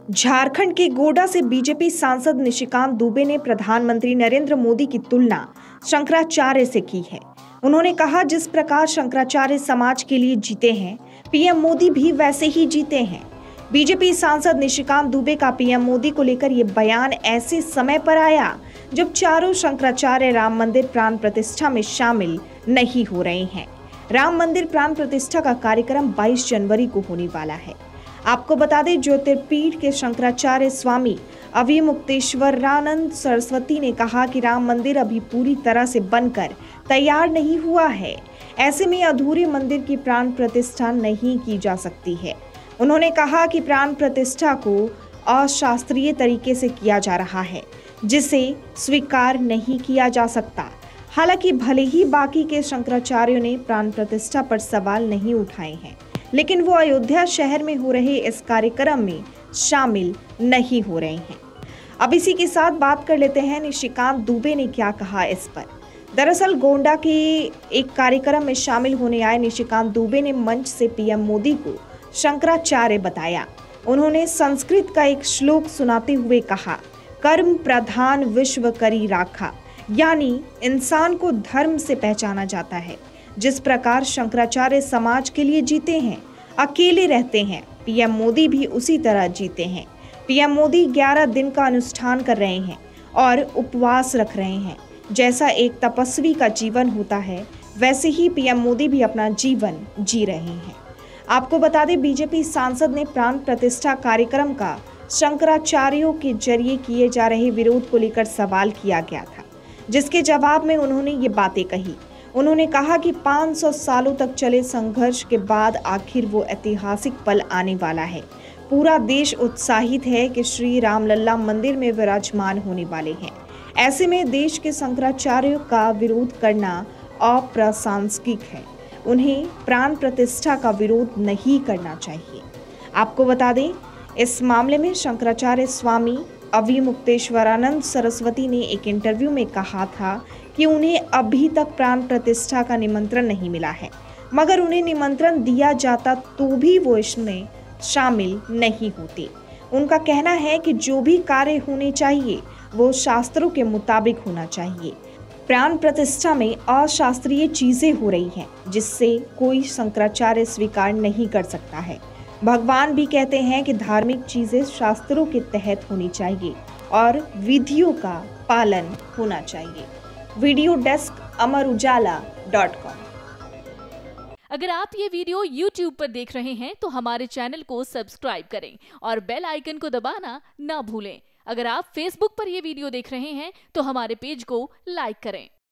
झारखंड के गोड्डा से बीजेपी सांसद निशिकांत दुबे ने प्रधानमंत्री नरेंद्र मोदी की तुलना शंकराचार्य से की है। उन्होंने कहा, जिस प्रकार शंकराचार्य समाज के लिए जीते हैं, पीएम मोदी भी वैसे ही जीते हैं। बीजेपी सांसद निशिकांत दुबे का पीएम मोदी को लेकर ये बयान ऐसे समय पर आया जब चारों शंकराचार्य राम मंदिर प्राण प्रतिष्ठा में शामिल नहीं हो रहे हैं। राम मंदिर प्राण प्रतिष्ठा का कार्यक्रम 22 जनवरी को होने वाला है। आपको बता दें, ज्योतिर्पीठ के शंकराचार्य स्वामी अविमुक्तेश्वरानंद सरस्वती ने कहा कि राम मंदिर अभी पूरी तरह से बनकर तैयार नहीं हुआ है। ऐसे में अधूरे मंदिर की प्राण प्रतिष्ठा नहीं की जा सकती है। उन्होंने कहा कि प्राण प्रतिष्ठा को अशास्त्रीय तरीके से किया जा रहा है, जिसे स्वीकार नहीं किया जा सकता। हालांकि भले ही बाकी के शंकराचार्यों ने प्राण प्रतिष्ठा पर सवाल नहीं उठाए हैं, लेकिन वो अयोध्या शहर में हो रहे इस कार्यक्रम में शामिल नहीं हो रहे हैं। अब इसी के साथ बात कर लेते हैं निशिकांत दुबे ने क्या कहा इस पर। दरअसल गोंडा के एक कार्यक्रम में शामिल होने आए निशिकांत दुबे ने मंच से पीएम मोदी को शंकराचार्य बताया। उन्होंने संस्कृत का एक श्लोक सुनाते हुए कहा, कर्म प्रधान विश्व करी राखा, यानी इंसान को धर्म से पहचाना जाता है। जिस प्रकार शंकराचार्य समाज के लिए जीते हैं, अकेले रहते हैं, पीएम मोदी भी उसी तरह जीते हैं। पीएम मोदी 11 दिन का अनुष्ठान कर रहे हैं और उपवास रख रहे हैं। जैसा एक तपस्वी का जीवन होता है, वैसे ही पीएम मोदी भी अपना जीवन जी रहे हैं। आपको बता दें, बीजेपी सांसद ने प्राण प्रतिष्ठा कार्यक्रम का शंकराचार्यों के जरिए किए जा रहे विरोध को लेकर सवाल किया गया था, जिसके जवाब में उन्होंने ये बातें कही। उन्होंने कहा कि 500 सालों तक चले संघर्ष के बाद आखिर वो ऐतिहासिक पल आने वाला है। पूरा देश उत्साहित है कि श्री रामलल्ला मंदिर में विराजमान होने वाले हैं। ऐसे में देश के शंकराचार्यों का विरोध करना अप्रासंगिक है। उन्हें प्राण प्रतिष्ठा का विरोध नहीं करना चाहिए। आपको बता दें, इस मामले में शंकराचार्य स्वामी अविमुक्तेश्वरानंद सरस्वती ने एक इंटरव्यू में कहा था कि उन्हें अभी तक प्राण प्रतिष्ठा का निमंत्रण नहीं मिला है, मगर उन्हें निमंत्रण दिया जाता तो भी वो इसमें शामिल नहीं होते। उनका कहना है कि जो भी कार्य होने चाहिए वो शास्त्रों के मुताबिक होना चाहिए। प्राण प्रतिष्ठा में अशास्त्रीय चीजें हो रही हैं, जिससे कोई शंकराचार्य स्वीकार नहीं कर सकता है। भगवान भी कहते हैं कि धार्मिक चीजें शास्त्रों के तहत होनी चाहिए और विधियों का पालन होना चाहिए। Video desk amarujala.com। अगर आप ये वीडियो YouTube पर देख रहे हैं तो हमारे चैनल को सब्सक्राइब करें और बेल आइकन को दबाना ना भूलें। अगर आप Facebook पर ये वीडियो देख रहे हैं तो हमारे पेज को लाइक करें।